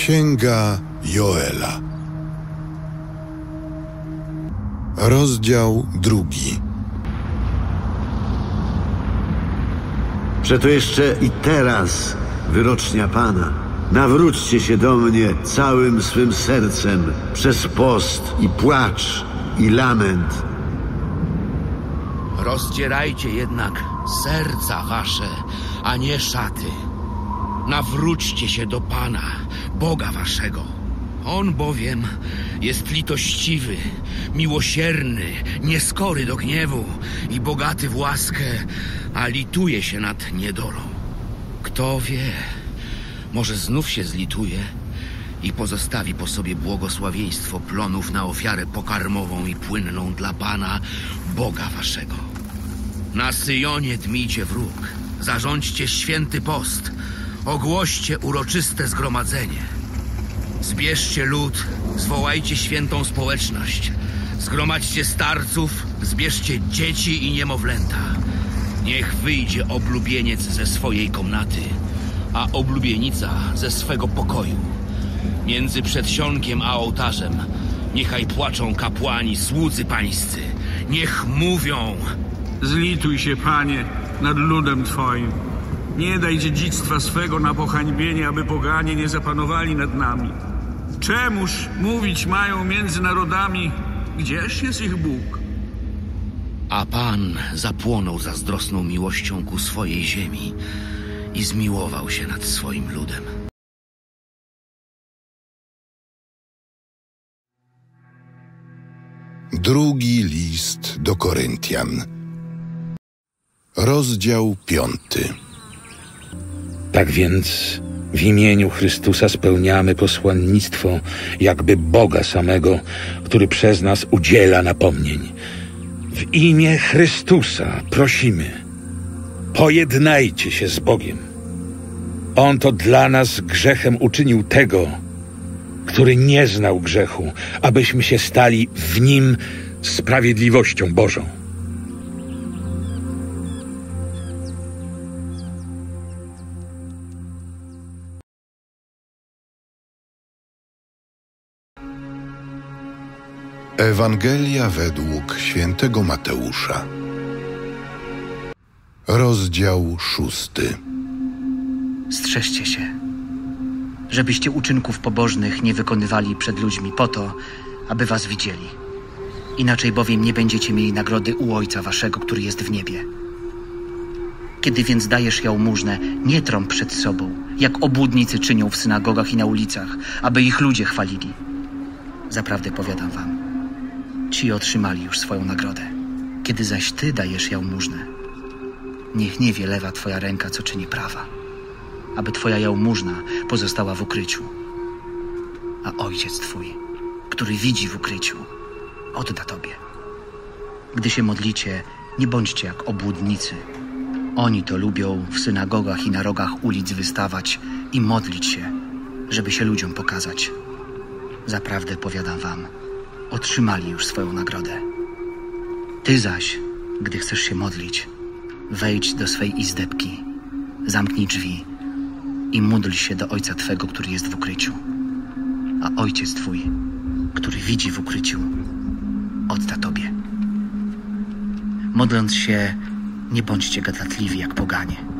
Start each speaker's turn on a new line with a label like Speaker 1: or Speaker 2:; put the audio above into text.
Speaker 1: Księga Joela. Rozdział 2.
Speaker 2: Przeto jeszcze i teraz, wyrocznia Pana, nawróćcie się do mnie całym swym sercem przez post i płacz i lament.
Speaker 3: Rozdzierajcie jednak serca wasze, a nie szaty. Nawróćcie się do Pana, Boga waszego. On bowiem jest litościwy, miłosierny, nieskory do gniewu i bogaty w łaskę, a lituje się nad niedolą. Kto wie, może znów się zlituje i pozostawi po sobie błogosławieństwo plonów na ofiarę pokarmową i płynną dla Pana, Boga waszego. Na Syjonie dmijcie wróg, zarządźcie święty post, ogłoście uroczyste zgromadzenie. Zbierzcie lud, zwołajcie świętą społeczność. Zgromadźcie starców, zbierzcie dzieci i niemowlęta. Niech wyjdzie oblubieniec ze swojej komnaty, a oblubienica ze swego pokoju. Między przedsionkiem a ołtarzem niechaj płaczą kapłani, słudzy pańscy. Niech mówią:
Speaker 4: Zlituj się, Panie, nad ludem Twoim. Nie daj dziedzictwa swego na pohańbienie, aby poganie nie zapanowali nad nami. Czemuż mówić mają między narodami, gdzież jest ich Bóg?
Speaker 3: A Pan zapłonął zazdrosną miłością ku swojej ziemi i zmiłował się nad swoim ludem.
Speaker 1: Drugi list do Koryntian. Rozdział 5.
Speaker 5: Tak więc w imieniu Chrystusa spełniamy posłannictwo jakby Boga samego, który przez nas udziela napomnień. W imię Chrystusa prosimy, pojednajcie się z Bogiem. On to dla nas grzechem uczynił tego, który nie znał grzechu, abyśmy się stali w Nim sprawiedliwością Bożą.
Speaker 1: Ewangelia według świętego Mateusza. Rozdział 6.
Speaker 6: Strzeżcie się, żebyście uczynków pobożnych nie wykonywali przed ludźmi po to, aby was widzieli. Inaczej bowiem nie będziecie mieli nagrody u Ojca waszego, który jest w niebie. Kiedy więc dajesz jałmużnę, nie trąb przed sobą, jak obłudnicy czynią w synagogach i na ulicach, aby ich ludzie chwalili. Zaprawdę powiadam wam, ci otrzymali już swoją nagrodę. Kiedy zaś ty dajesz jałmużnę, niech nie wie lewa twoja ręka, co czyni prawa, aby twoja jałmużna pozostała w ukryciu. A Ojciec twój, który widzi w ukryciu, odda tobie. Gdy się modlicie, nie bądźcie jak obłudnicy. Oni to lubią w synagogach i na rogach ulic wystawać i modlić się, żeby się ludziom pokazać. Zaprawdę powiadam wam, otrzymali już swoją nagrodę. Ty zaś, gdy chcesz się modlić, wejdź do swej izdebki, zamknij drzwi i módl się do Ojca Twego, który jest w ukryciu. A Ojciec Twój, który widzi w ukryciu, odda Tobie. Modląc się, nie bądźcie gadatliwi jak poganie.